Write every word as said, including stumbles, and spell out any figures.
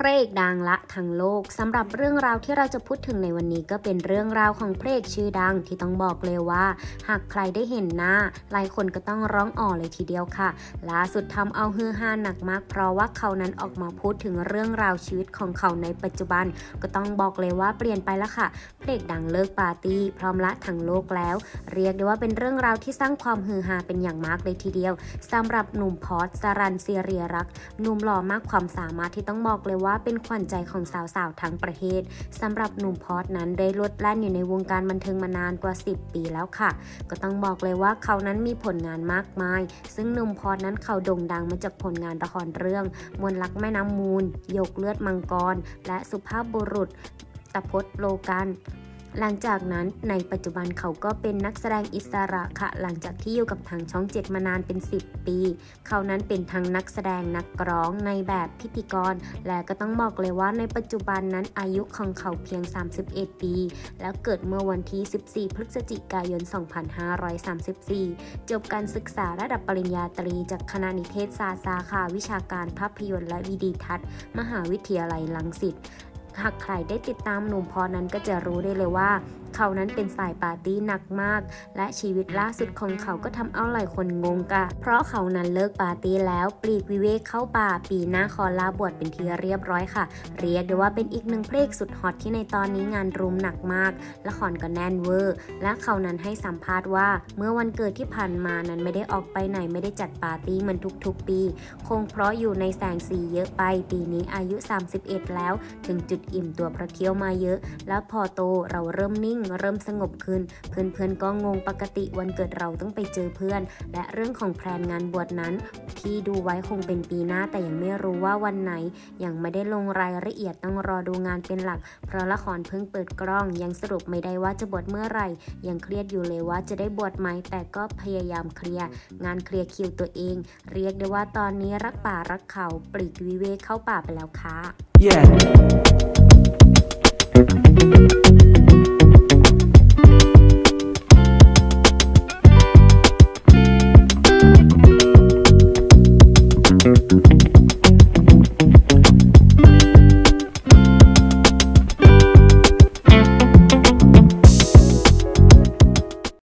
ระเอกดังละทั้งโลกสำหรับเรื่องราวที่เราจะพูดถึงในวันนี้ก็เป็นเรื่องราวของพระเอกชื่อดังที่ต้องบอกเลยว่าหากใครได้เห็นหน้าหลายคนก็ต้องร้องอ๋อเลยทีเดียวค่ะล่าสุดทำเอาฮือฮาหนักมากเพราะว่าเขานั้นออกมาพูดถึงเรื่องราวชีวิตของเขาในปัจจุบันก็ต้องบอกเลยว่าเปลี่ยนไปแล้วค่ะพระเอกดังเลิกปาร์ตี้พร้อมละทั้งโลกแล้วเรียกได้ว่าเป็นเรื่องราวที่สร้างความฮือฮาเป็นอย่างมากเลยทีเดียวสำหรับหนุ่มพอร์ตสรัญศิริรักษ์หนุ่มหล่อมากความสามารถที่ต้องบอกเลยว่าเป็นขวัญใจของสาวๆทั้งประเทศสำหรับหนุ่มพอร์ตนั้นได้ลดแล่นอยู่ในวงการบันเทิงมานานกว่าสิบปีแล้วค่ะก็ต้องบอกเลยว่าเขานั้นมีผลงานมากมายซึ่งหนุ่มพอร์ตนั้นเขาโด่งดังมาจากผลงานละครเรื่องมนต์รักแม่น้ำมูลหยกเลือดมังกรและสุภาพบุรุษตพจน์โลกันหลังจากนั้นในปัจจุบันเขาก็เป็นนักแสดงอิสระค่ะหลังจากที่อยู่กับทางช่องเจ็ดมานานเป็นสิบปีเขานั้นเป็นทั้งนักแสดงนักร้องในแบบพิธีกรและก็ต้องบอกเลยว่าในปัจจุบันนั้นอายุของเขาเพียงสามสิบเอ็ดปีแล้วเกิดเมื่อวันที่สิบสี่พฤศจิกายนสองพันห้าร้อยสามสิบสี่จบการศึกษาระดับปริญญาตรีจากคณะนิเทศศาสตร์สาขาวิชาการภาพยนตร์และวิดีทัศน์มหาวิทยาลัยรังสิตหากใครได้ติดตามหนุ่มพอนั้นก็จะรู้ได้เลยว่าเขานั้นเป็นสายปาร์ตี้หนักมากและชีวิตล่าสุดของเขาก็ทำเอาหลายคนงงกะเพราะเขานั้นเลิกปาร์ตี้แล้วปลีกวิเวกเข้าป่าปีหน้าขอลาบวชเป็นที่เรียบร้อยค่ะเรียกได้ว่าเป็นอีกหนึ่งเพลงสุดฮอตที่ในตอนนี้งานรุมหนักมากละครก็แน่นเวอร์และเขานั้นให้สัมภาษณ์ว่าเมื่อวันเกิดที่ผ่านมานั้นไม่ได้ออกไปไหนไม่ได้จัดปาร์ตี้เหมือนทุกๆปีคงเพราะอยู่ในแสงสีเยอะไปปีนี้อายุสามสิบเอ็ดแล้วถึงจุดอิ่มตัวเพราะเที่ยวมาเยอะแล้วพอโตเราเริ่มนิ่งเริ่มสงบขึ้นเพื่อนๆก็งงปกติวันเกิดเราต้องไปเจอเพื่อนและเรื่องของแพลนงานบวชนั้นที่ดูไว้คงเป็นปีหน้าแต่ยังไม่รู้ว่าวันไหนยังไม่ได้ลงรายละเอียดต้องรอดูงานเป็นหลักเพราะละครเพิ่งเปิดกล้องยังสรุปไม่ได้ว่าจะบวชเมื่อไหร่ยังเครียดอยู่เลยว่าจะได้บวชไหมแต่ก็พยายามเคลียร์งานเคลียร์คิวตัวเองเรียกได้ว่าตอนนี้รักป่ารักเขาปลีกวิเวกเข้าป่าไปแล้วค่ะ yeah